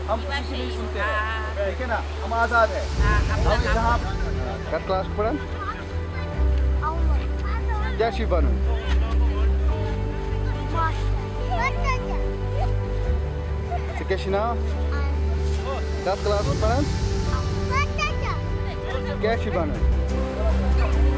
हम किसी से नहीं सुनते हैं, ठीक है ना, हम आज़ाद है। हम जहाँ कट क्लास पढ़न क्या शी बनूं क्या शी नाव कट क्लास पढ़न क्या शी बनूं